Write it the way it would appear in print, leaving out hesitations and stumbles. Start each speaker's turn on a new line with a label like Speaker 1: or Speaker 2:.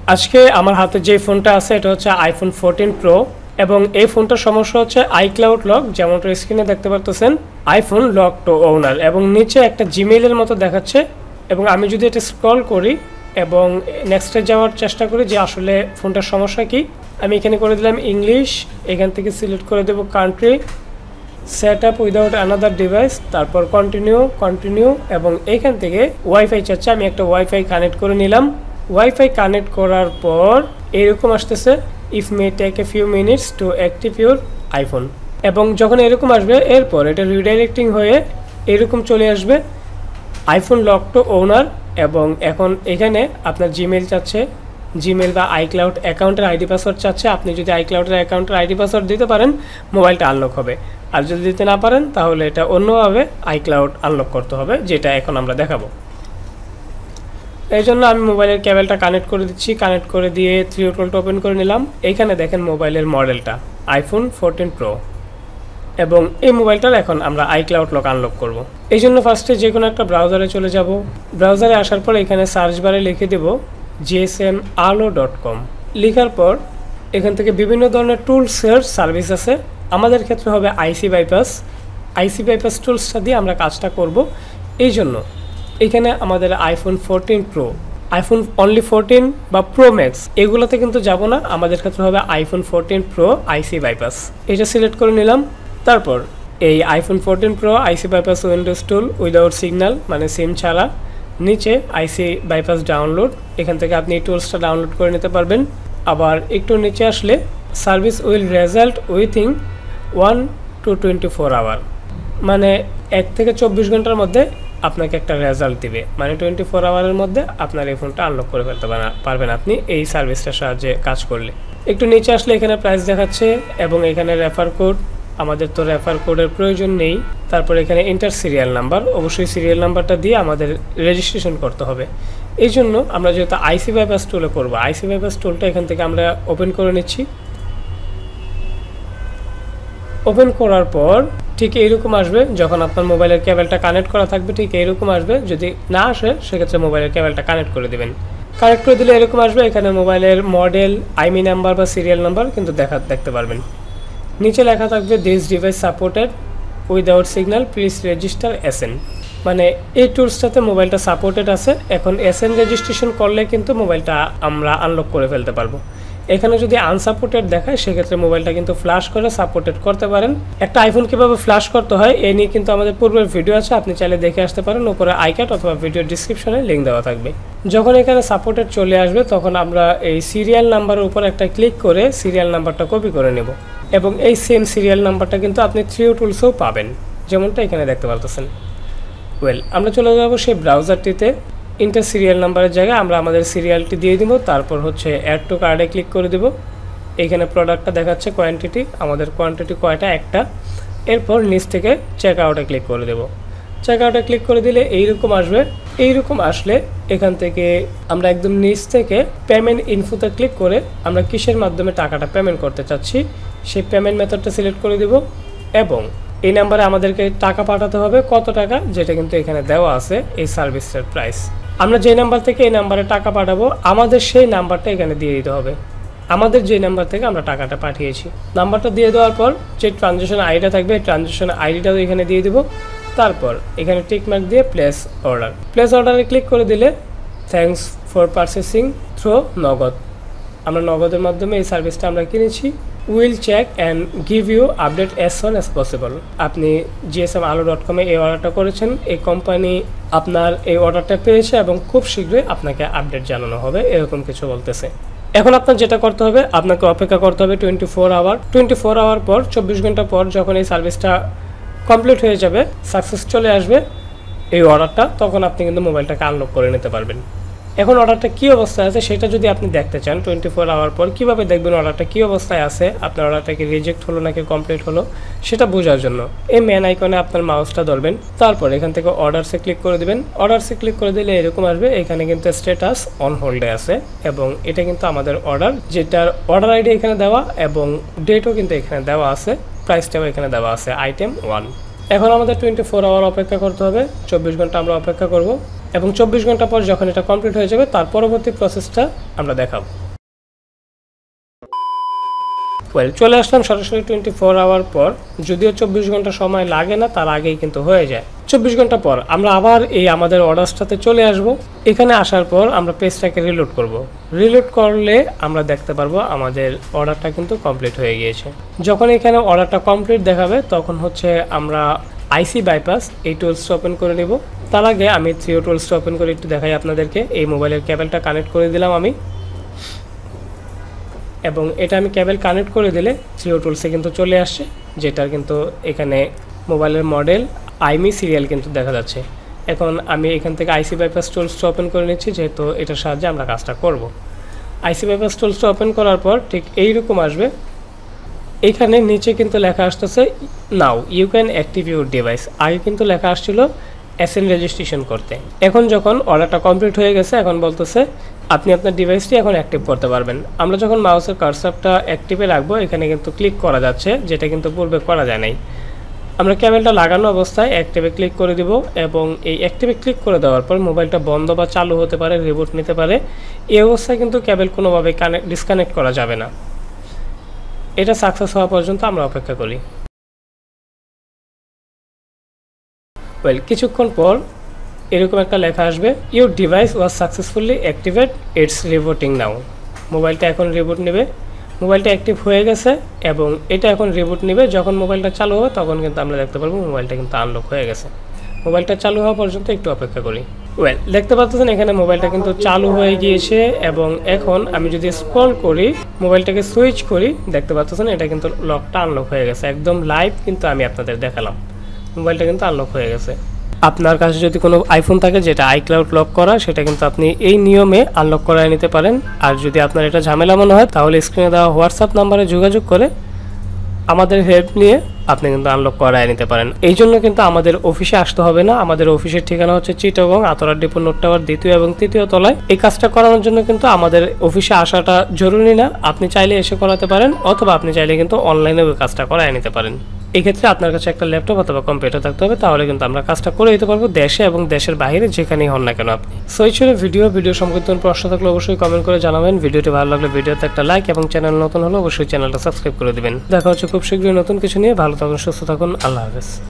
Speaker 1: আজকে আমার হাতে যে ফোনটা আছে এটা হচ্ছে আইফোন 14 প্রো এবং এই ফোনটার সমস্যা হচ্ছে আইক্লাউড লক, যেমনটা স্ক্রিনে দেখতে পারতেছেন আইফোন লক টু ওনার, এবং নিচে একটা জিমেইলের মতো দেখাচ্ছে। এবং আমি যদি এটা স্ক্রল করি এবং নেক্সটে যাওয়ার চেষ্টা করি যে আসলে ফোনটার সমস্যা কি, আমি এখানে করে দিলাম ইংলিশ, এখান থেকে সিলেক্ট করে দেবো country, set up without another device, তারপর কন্টিনিউ এবং এইখান থেকে ওয়াইফাই চাচ্ছে, আমি একটা ওয়াইফাই কানেক্ট করে নিলাম। ওয়াইফাই কানেক্ট করার পর এরকম আসতেছে, if may take a few minutes to active your iPhone. এবং যখন এরকম আসবে এরপর এটা রিডাইরেক্টিং হয়ে এরকম চলে আসবে আইফোন লক টু ওনার। এবং এখন এখানে আপনার জিমেইল চাচ্ছে, জিমেইল বা আইক্লাউড অ্যাকাউন্টের আইডি পাসওয়ার্ড চাচ্ছে। আপনি যদি আইক্লাউডের অ্যাকাউন্টের আইডি পাসওয়ার্ড দিতে পারেন মোবাইলটা আনলক হবে, আর যদি দিতে না পারেন তাহলে এটা অন্যভাবে আইক্লাউড আনলক করতে হবে, যেটা এখন আমরা দেখাবো। এই জন্য আমি মোবাইলের কেবলটা কানেক্ট করে দিচ্ছি, কানেক্ট করে দিয়ে থ্রিওটলটা ওপেন করে নিলাম। এইখানে দেখেন মোবাইলের মডেলটা আইফোন 14 প্রো, এবং এই মোবাইলটার এখন আমরা আইক্লাউড লক আনলক করব। এই জন্য ফার্স্টে যে কোনো একটা ব্রাউজারে চলে যাব। ব্রাউজারে আসার পর এখানে সার্চ বারে লিখে দেব gsmalo.com। লেখার পর এখান থেকে বিভিন্ন ধরনের টুলসের সার্ভিস আছে, আমাদের ক্ষেত্রে হবে আইসি বাইপাস টুলসটা দিয়ে আমরা কাজটা করব। এই জন্য এখানে আমাদের আইফোন 14 প্রো, আইফোন অনলি 14 বা প্রো ম্যাক্স এগুলোতে কিন্তু যাব না, আমাদের ক্ষেত্রে হবে আইফোন 14 প্রো আইসি বাইপাস। এটা সিলেক্ট করে নিলাম। তারপর এই iPhone 14 pro IC bypass windows tool without signal, মানে সিম ছাড়া, নিচে আইসি বাইপাস ডাউনলোড, এখান থেকে আপনি এই টুলসটা ডাউনলোড করে নিতে পারবেন। আবার একটু নিচে আসলে service will result within 1 to 24 hour, মানে 1 থেকে 24 ঘন্টার মধ্যে আপনাকে একটা রেজাল্ট দিবে, মানে 24 আওয়ারের মধ্যে আপনার এই ফোনটা আনলক করে ফেলতে পারবেন আপনি এই সার্ভিসটার সাহায্যে কাজ করলে। একটু নিচে আসলে এখানে প্রাইস দেখাচ্ছে এবং এখানে রেফার কোড, আমাদের তো রেফার কোডের প্রয়োজন নেই। তারপর এখানে এন্টার সিরিয়াল নাম্বার, অবশ্যই সিরিয়াল নাম্বারটা দিয়ে আমাদের রেজিস্ট্রেশন করতে হবে। এই জন্য আমরা যেহেতু আইসি বাইপাস টুলে করবো, আইসি বাইপাস টুলটা এখান থেকে আমরা ওপেন করে নিচ্ছি। ওপেন করার পর ঠিক এইরকম আসবে, যখন আপনার মোবাইলের কেবলটা কানেক্ট করা থাকবে ঠিক এইরকম আসবে। যদি না আসে সেক্ষেত্রে মোবাইলের কেবলটা কানেক্ট করে দেবেন। কানেক্ট করে দিলে এরকম আসবে, এখানে মোবাইলের মডেল, আইমি নাম্বার বা সিরিয়াল নাম্বার কিন্তু দেখতে পারবেন। নিচে লেখা থাকবে this device supported without signal please register SN, মানে এই টুলসটাতে মোবাইলটা সাপোর্টেড আছে। এখন এসএন রেজিস্ট্রেশন করলে কিন্তু মোবাইলটা আমরা আনলক করে ফেলতে পারবো। এখানে যদি আনসাপোর্টেড দেখায় সেক্ষেত্রে মোবাইলটা কিন্তু ফ্ল্যাশ করে সাপোর্টেড করতে পারেন। একটা আইফোন কীভাবে ফ্ল্যাশ করতে হয় এ নিয়ে কিন্তু আমাদের পূর্বের ভিডিও আছে, আপনি চাইলে দেখে আসতে পারেন, উপরে আইকার্ড অথবা ভিডিও ডিসক্রিপশনে লিঙ্ক দেওয়া থাকবে। যখন এখানে সাপোর্টেড চলে আসবে তখন আমরা এই সিরিয়াল নাম্বারের উপর একটা ক্লিক করে সিরিয়াল নাম্বারটা কপি করে নেব, এবং এই সেম সিরিয়াল নাম্বারটা কিন্তু আপনি থ্রিও টুলসেও পাবেন, যেমনটা এখানে দেখতে পারতেছেন। আমরা চলে যাব সেই ব্রাউজারটিতে। ইন্টার সিরিয়াল নাম্বারের জায়গায় আমরা আমাদের সিরিয়ালটি দিয়ে দিব, তারপর হচ্ছে অ্যাড টু কার্ডে ক্লিক করে দেব। এইখানে প্রোডাক্টটা দেখাচ্ছে কোয়ান্টিটি, আমাদের কোয়ান্টিটি কয়টা, একটা। এরপর নিচ থেকে চেক আউটে ক্লিক করে দেব। চেক আউটে ক্লিক করে দিলে এইরকম আসবে। এইরকম আসলে এখান থেকে আমরা একদম নিচ থেকে পেমেন্ট ইনফোতে ক্লিক করে আমরা কিসের মাধ্যমে টাকাটা পেমেন্ট করতে চাচ্ছি সেই পেমেন্ট মেথডটা সিলেক্ট করে দেব, এবং এই নাম্বারে আমাদেরকে টাকা পাঠাতে হবে, কত টাকা, যেটা কিন্তু এখানে দেওয়া আছে এই সার্ভিসের প্রাইস। আমরা যে নাম্বার থেকে এই নাম্বারে টাকা পাঠাবো আমাদের সেই নাম্বারটা এখানে দিয়ে দিতে হবে, আমাদের যে নাম্বার থেকে আমরা টাকাটা পাঠিয়েছি। নাম্বারটা দিয়ে দেওয়ার পর যে ট্রানজ্যাকশন আইডিটা থাকবে ট্রানজ্যাকশন আইডিটাও এখানে দিয়ে দেবো। তারপর এখানে টিকমার্ক দিয়ে প্লেস অর্ডারে ক্লিক করে দিলে থ্যাঙ্কস ফর পারচেসিং থ্রু নগদ, আমরা নগদের মাধ্যমে এই সার্ভিসটা আমরা কিনেছি। Will check and give you update as soon as possible. আপনি gsmalo.com এই অর্ডারটা করেছেন, এই কোম্পানি আপনার এই অর্ডারটা পেয়েছে এবং খুব শীঘ্রই আপনাকে আপডেট জানানো হবে, এরকম কিছু বলতেছে। এখন আপনার যেটা করতে হবে, আপনাকে অপেক্ষা করতে হবে 24 আওয়ার পর, 24 ঘন্টা পর যখন এই সার্ভিসটা কমপ্লিট হয়ে যাবে, সাকসেস চলে আসবে এই অর্ডারটা, তখন আপনি কিন্তু মোবাইলটাকে আনলক করে নিতে পারবেন। এখন অর্ডারটা কী অবস্থায় আছে সেটা যদি আপনি দেখতে চান 24 আওয়ার পর, কীভাবে দেখবেন অর্ডারটা কী অবস্থায় আছে, আপনার অর্ডারটা কি রিজেক্ট হলো নাকি কমপ্লিট হলো সেটা বোঝার জন্য এই মেন আইকনে আপনার মাউসটা ধরবেন। তারপর এখান থেকে অর্ডারসে ক্লিক করে দেবেন। অর্ডারসে ক্লিক করে দিলে এরকম আসবে, এখানে কিন্তু স্ট্যাটাস অন হোল্ডে আছে, এবং এটা কিন্তু আমাদের অর্ডার, যেটার অর্ডার আইডি এখানে দেওয়া এবং ডেটও কিন্তু এখানে দেওয়া আছে, প্রাইসটাও এখানে দেওয়া আছে, আইটেম 1। এখন আমাদের 24 আওয়ার অপেক্ষা করতে হবে, 24 ঘন্টা আমরা অপেক্ষা করব। এবং 24 ঘন্টা পর যখন এটা কমপ্লিট হয়ে যাবে তার পরবর্তী প্রসেসটা আমরা দেখাবো। চলে আসলাম সরাসরি 24 আওয়ার পর, যদিও 24 ঘন্টা সময় লাগে না, তার আগেই কিন্তু হয়ে যায়। 24 ঘন্টা পর আমরা আবার এই আমাদের অর্ডারসটাতে চলে আসব। এখানে আসার পর আমরা পেজটাকে রিলোড করব। রিলোড করলে আমরা দেখতে পারবো আমাদের অর্ডারটা কিন্তু কমপ্লিট হয়ে গিয়েছে। যখন এখানে অর্ডারটা কমপ্লিট দেখাবে তখন হচ্ছে আমরা আইসি বাইপাস এই টুলসটা ওপেন করে নেব। তার আগে আমি থ্রিও টুলসটা ওপেন করে একটু দেখাই আপনাদেরকে। এই মোবাইলের কেবলটা কানেক্ট করে দিলাম আমি, এবং এটা আমি কেবল কানেক্ট করে দিলে থ্রিও টুলসে কিন্তু চলে আসছে, যেটার কিন্তু এখানে মোবাইলের মডেল আইমি সিরিয়াল কিন্তু দেখা যাচ্ছে। এখন আমি এখান থেকে আইসি বাইপাস টুলসটা ওপেন করে নিচ্ছি, যেহেতু এটার সাহায্যে আমরা কাজটা করব। আইসি বাইপাস টুলসটা ওপেন করার পর ঠিক এইরকম আসবে। এখানে নিচে কিন্তু লেখা আসতেছে now you can active your device. আগে কিন্তু লেখা আসছিল এসএন রেজিস্ট্রেশন করতে। এখন যখন অর্ডারটা কমপ্লিট হয়ে গেছে, এখন বলতেছে আপনি আপনার ডিভাইসটি এখন অ্যাক্টিভ করতে পারবেন। আমরা যখন মাউসের কার্সারটা অ্যাক্টিভে রাখবো এখানে কিন্তু ক্লিক করা যাচ্ছে, যেটা কিন্তু পূর্বে করা যায় নাই। আমরা কেবলটা লাগানো অবস্থায় অ্যাক্টিভে ক্লিক করে দিব, এবং এই অ্যাক্টিভে ক্লিক করে দেওয়ার পর মোবাইলটা বন্ধ বা চালু হতে পারে, রিবুট নিতে পারে। এই অবস্থায় কিন্তু কেবল কোনোভাবে ডিসকানেক্ট করা যাবে না। এটা সাকসেস হওয়া পর্যন্ত আমরা অপেক্ষা করি। কিছুক্ষণ পর এরকম একটা লেখা আসবে, your device was successfully activate, it's rebooting now. মোবাইলটা এখন রিবুট নেবে। মোবাইলটা অ্যাক্টিভ হয়ে গেছে এবং এটা এখন রিবুট নেবে। যখন মোবাইলটা চালু হবে তখন কিন্তু আমরা দেখতে পারবো মোবাইলটা কিন্তু আনলক হয়ে গেছে। মোবাইলটা চালু হওয়া পর্যন্ত একটু অপেক্ষা করি। দেখতে পাচ্ছেন এখানে মোবাইলটা কিন্তু চালু হয়ে গিয়েছে, এবং এখন আমি যদি স্ক্রল করি, মোবাইলটাকে সুইচ করি, দেখতে পাচ্ছেন এটা কিন্তু লকটা আনলক হয়ে গেছে। একদম লাইভ কিন্তু আমি আপনাদের দেখালাম, মোবাইলটা কিন্তু আনলক হয়ে গেছে। আপনার কাছে যদি কোনো আইফোন থাকে যেটা আইক্লাউড লক করা, সেটা কিন্তু আপনি এই নিয়মে আনলক করায় নিতে পারেন। আর যদি আপনার এটা ঝামেলা মনে হয় তাহলে স্ক্রিনে দেওয়া হোয়াটসঅ্যাপ নাম্বারে যোগাযোগ করে আমাদের হেল্প নিয়ে আপনি কিন্তু আনলক করায় নিতে পারেন। এই জন্য কিন্তু আমাদের অফিসে আসতে হবে না। আমাদের অফিসের ঠিকানা হচ্ছে চিটাগং আতরা ডিপো নোট টাওয়ার 2য় এবং 3য় তলায়। এই কাজটা করানোর জন্য কিন্তু আমাদের অফিসে আসাটা জরুরি না। আপনি চাইলে এসে করাতে পারেন, অথবা আপনি চাইলে কিন্তু অনলাইনে ওই কাজটা করায় নিতে পারেন। এক্ষেত্রে আপনার কাছে একটা ল্যাপটপ অথবা কম্পিউটার থাকতে হবে, তাহলে কিন্তু আমরা কাজটা করে দিতে পারবো দেশে এবং দেশের বাইরে যেখানেই হন না কেন আপনি। সো এই ছিল ভিডিও সম্পর্কিত প্রশ্ন থাকলে অবশ্যই কমেন্ট করে জানাবেন। ভিডিওটি ভালো লাগলে ভিডিওতে একটা লাইক, এবং চ্যানেল নতুন হলে অবশ্যই চ্যানেলটা সাবস্ক্রাইব করে দিবেন। দেখা হচ্ছে খুব শীঘ্রই নতুন কিছু নিয়ে। ভালো থাকুন, সুস্থ থাকুন, আল্লাহ হাফেজ।